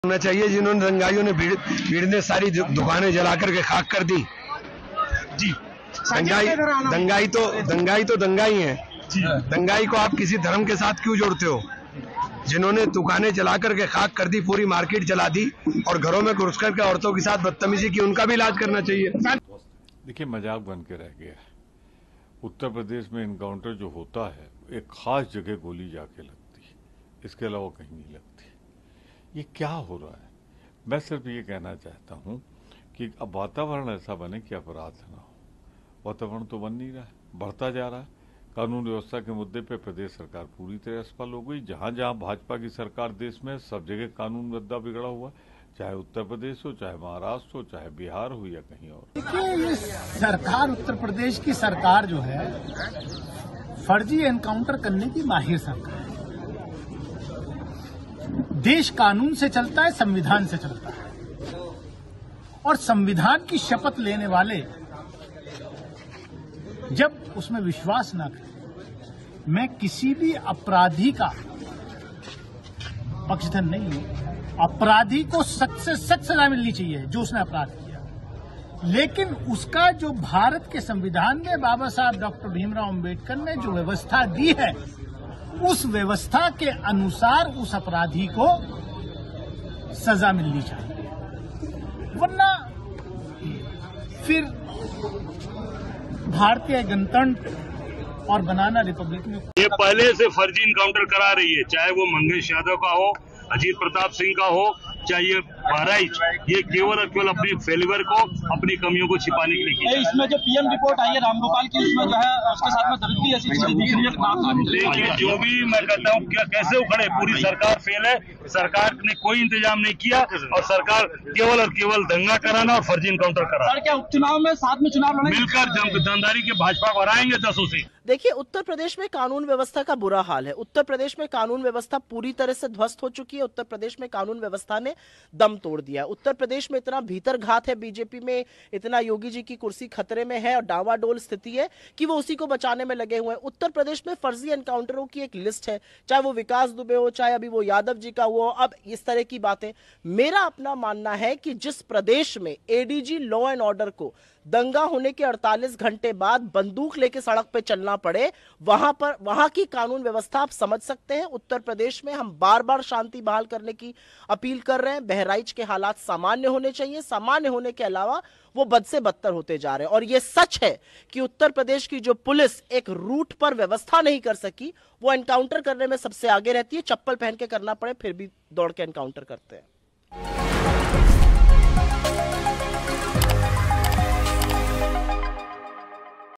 होना चाहिए जिन्होंने दंगाइयों ने भीड़ ने सारी दुकानें जला करके खाक कर दी। जी, दंगाई तो दंगाई है। दंगाई को आप किसी धर्म के साथ क्यों जोड़ते हो? जिन्होंने दुकानें जला करके खाक कर दी, पूरी मार्केट जला दी और घरों में घुस करके औरतों के साथ बदतमीजी की, उनका भी इलाज करना चाहिए। देखिए, मजाक बन के रह गया। उत्तर प्रदेश में इनकाउंटर जो होता है एक खास जगह गोली जाके लगती है, इसके अलावा कहीं नहीं लगती। ये क्या हो रहा है? मैं सिर्फ ये कहना चाहता हूँ कि अब वातावरण ऐसा बने कि अपराध ना हो। वातावरण तो बन नहीं रहा है, बढ़ता जा रहा है। कानून व्यवस्था के मुद्दे पे प्रदेश सरकार पूरी तरह असफल हो गई। जहाँ जहाँ भाजपा की सरकार देश में, सब जगह कानून व्यवस्था बिगड़ा हुआ, चाहे उत्तर प्रदेश हो, चाहे महाराष्ट्र हो, चाहे बिहार हो या कहीं और। देखिए, ये सरकार, उत्तर प्रदेश की सरकार जो है, फर्जी एनकाउंटर करने की माहिर सरकार है। देश कानून से चलता है, संविधान से चलता है, और संविधान की शपथ लेने वाले जब उसमें विश्वास न करें, मैं किसी भी अपराधी का पक्षधर नहीं हूं। अपराधी को सख्त से सख्त सजा मिलनी चाहिए जो उसने अपराध किया, लेकिन उसका जो भारत के संविधान में बाबा साहब डॉक्टर भीमराव अंबेडकर ने जो व्यवस्था दी है, उस व्यवस्था के अनुसार उस अपराधी को सजा मिलनी चाहिए, वरना फिर भारतीय गणतंत्र और बनाना रिपब्लिक में ये पहले से फर्जी इनकाउंटर करा रही है, चाहे वो मंगेश यादव का हो, अजीत प्रताप सिंह का हो, चाहे ये बहराइच, ये केवल और केवल अपने फेलिवर को, अपनी कमियों को छिपाने के लिए किया। इसमें जो पीएम रिपोर्ट आई है रामगोपाल की, उसमें जो है उसके साथ में दलित ऐसी चीजें दिख रही है। देखिए, जो भी मैं कहता हूँ, क्या कैसे उखड़े, पूरी सरकार फेल है। सरकार ने कोई इंतजाम नहीं किया और सरकार केवल और केवल दंगा कराना और फर्जी इनकाउंटर कराना। सर, क्या उपचुनाव में साथ में चुनाव लड़ेंगे? मिलकर जनदारी के भाजपा को हराएंगे 10 से। देखिए, उत्तर प्रदेश में कानून व्यवस्था का बुरा हाल है। उत्तर प्रदेश में कानून व्यवस्था पूरी तरह से ध्वस्त हो चुकी है। उत्तर प्रदेश में कानून व्यवस्था ने दम तोड़ दिया। उत्तर प्रदेश में इतना भीतर घात है, बीजेपी में इतना योगी जी की कुर्सी खतरे में है और डावाडोल स्थिति है कि वो उसी को बचाने में लगे हुए हैं। उत्तर प्रदेश में फर्जी एनकाउंटरों की एक लिस्ट है, चाहे वो विकास दुबे हो, चाहे अभी वो यादव जी का हो, अब इस तरह की बातें। मेरा अपना मानना है कि जिस प्रदेश में एडीजी लॉ एंड ऑर्डर को दंगा होने के 48 घंटे बाद बंदूक लेके सड़क पे चलना पड़े, वहां की कानून व्यवस्था आप समझ सकते हैं। उत्तर प्रदेश में हम बार बार शांति बहाल करने की अपील कर रहे हैं। बहराइच के हालात सामान्य होने चाहिए, सामान्य होने के अलावा वो बद से बदतर होते जा रहे हैं। और ये सच है कि उत्तर प्रदेश की जो पुलिस एक रूट पर व्यवस्था नहीं कर सकी, वो एनकाउंटर करने में सबसे आगे रहती है। चप्पल पहन के करना पड़े फिर भी दौड़ के एनकाउंटर करते हैं।